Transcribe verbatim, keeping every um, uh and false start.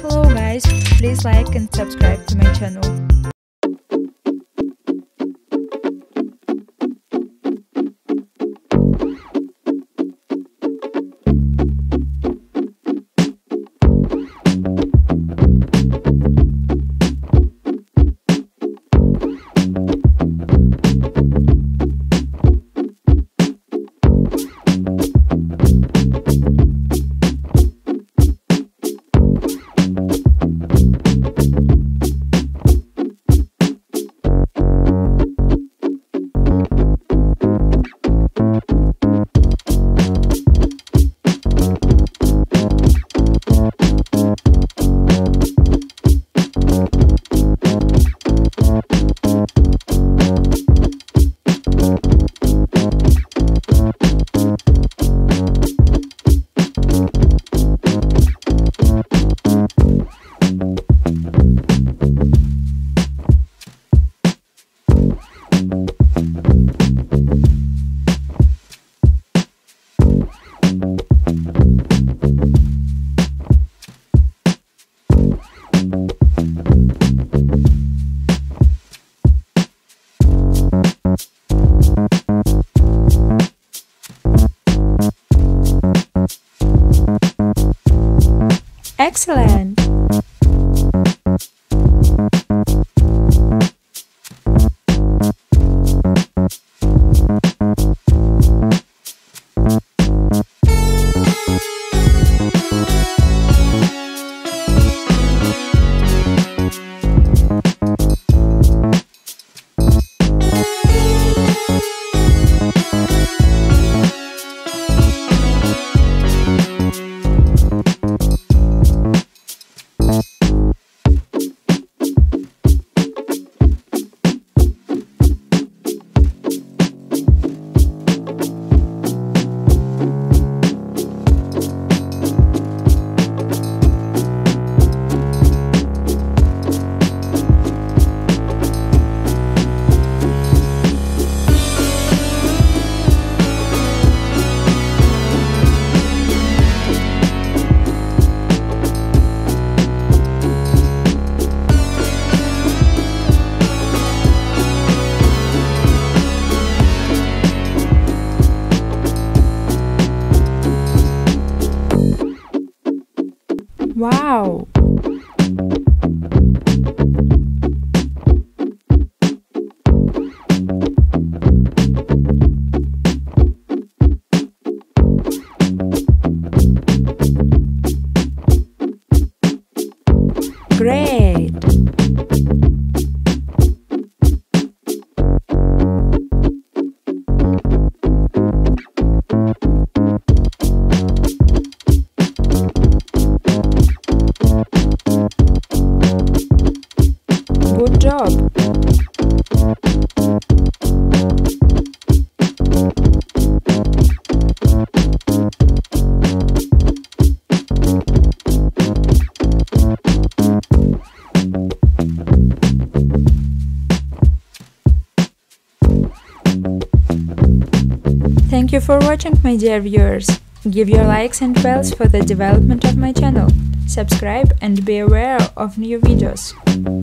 Hello guys, please like and subscribe to my channel. Excellent! Wow! Great! Good job! Thank you for watching, my dear viewers. Give your likes and bells for the development of my channel. Subscribe and be aware of new videos.